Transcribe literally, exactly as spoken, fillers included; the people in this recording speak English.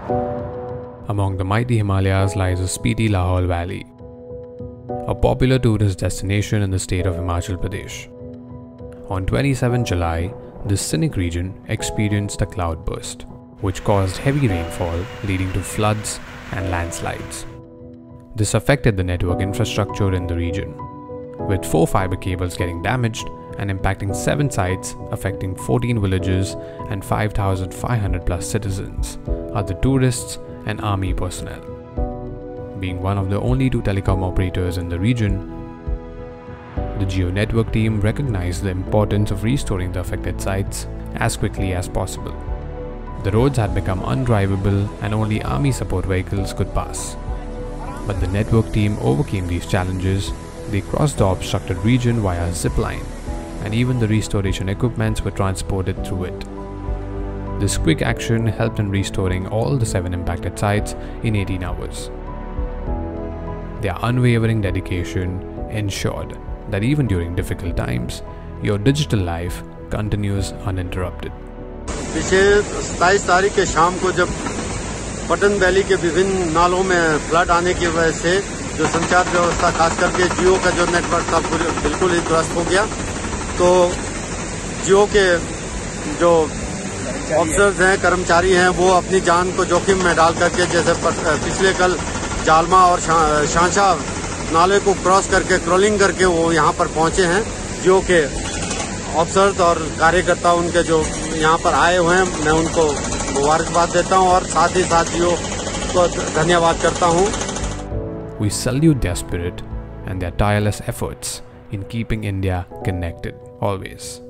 Among the mighty Himalayas lies the Spiti Lahaul Valley, a popular tourist destination in the state of Himachal Pradesh. On the twenty-seventh of July, this scenic region experienced a cloudburst, which caused heavy rainfall leading to floods and landslides. This affected the network infrastructure in the region, with four fiber cables getting damaged and impacting seven sites, affecting fourteen villages and five thousand five hundred plus citizens, other tourists and army personnel. Being one of the only two telecom operators in the region, the Jio network team recognized the importance of restoring the affected sites as quickly as possible. The roads had become undrivable and only army support vehicles could pass. But the network team overcame these challenges. They crossed the obstructed region via zip line, and even the restoration equipments were transported through it. This quick action helped in restoring all the seven impacted sites in eighteen hours. Their unwavering dedication ensured that even during difficult times, your digital life continues uninterrupted. पिछले सत्ताईस तारीख के शाम को जब Patan valley के विभिन्न नालों में फ्लड आने की वजह से जो संचार व्यवस्था खास करके जियो का जो नेटवर्क था बिल्कुल ही ध्वस्त हो गया, तो जियो के जो ऑफिसर्स हैं, कर्मचारी हैं, वो अपनी जान को जोखिम में डाल करके, जैसे पिछले कल जालमा और शांशा नाले को क्रॉस करके क्रॉलिंग करके वो यहाँ पर पहुंचे हैं। जियो के ऑफिसर्स और कार्यकर्ता उनके जो यहाँ पर आए हुए हैं, मैं उनको मुबारकबाद देता हूँ और साथ ही साथ जियो को धन्यवाद करता हूँ। We salute their spirit and their tireless efforts in keeping India connected always.